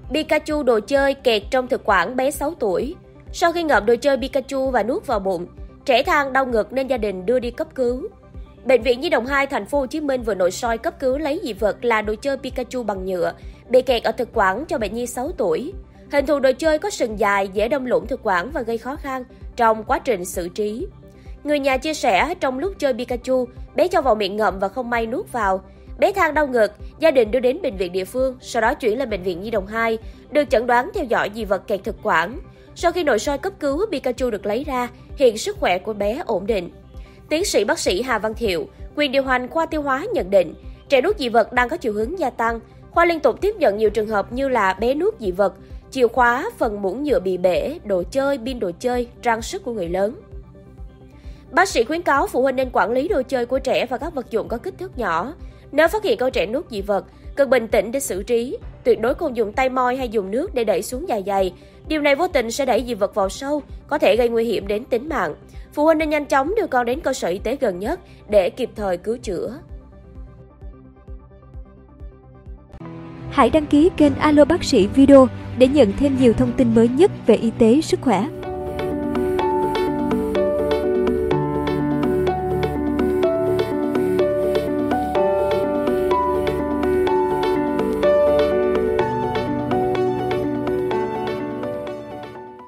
Pikachu đồ chơi kẹt trong thực quản bé 6 tuổi. Sau khi ngậm đồ chơi Pikachu và nuốt vào bụng, trẻ than đau ngực nên gia đình đưa đi cấp cứu. Bệnh viện Nhi đồng 2 thành phố Hồ Chí Minh vừa nội soi cấp cứu lấy dị vật là đồ chơi Pikachu bằng nhựa bị kẹt ở thực quản cho bệnh nhi 6 tuổi. Hình thù đồ chơi có sừng dài, dễ đâm lũng thực quản và gây khó khăn trong quá trình xử trí. Người nhà chia sẻ trong lúc chơi Pikachu, bé cho vào miệng ngậm và không may nuốt vào. Bé than đau ngực, gia đình đưa đến bệnh viện địa phương, sau đó chuyển lên bệnh viện Nhi đồng 2, được chẩn đoán theo dõi dị vật kẹt thực quản. Sau khi nội soi cấp cứu, Pikachu được lấy ra, hiện sức khỏe của bé ổn định. Tiến sĩ bác sĩ Hà Văn Thiệu, quyền điều hành khoa tiêu hóa nhận định, trẻ nuốt dị vật đang có chiều hướng gia tăng. Khoa liên tục tiếp nhận nhiều trường hợp như là bé nuốt dị vật, chìa khóa, phần muỗng nhựa bị bể, đồ chơi, pin đồ chơi, trang sức của người lớn. Bác sĩ khuyến cáo phụ huynh nên quản lý đồ chơi của trẻ và các vật dụng có kích thước nhỏ. Nếu phát hiện con trẻ nuốt dị vật, cần bình tĩnh để xử trí. Tuyệt đối không dùng tay moi hay dùng nước để đẩy xuống dạ dày. Điều này vô tình sẽ đẩy dị vật vào sâu, có thể gây nguy hiểm đến tính mạng. Phụ huynh nên nhanh chóng đưa con đến cơ sở y tế gần nhất để kịp thời cứu chữa. Hãy đăng ký kênh Alo Bác sĩ Video để nhận thêm nhiều thông tin mới nhất về y tế, sức khỏe.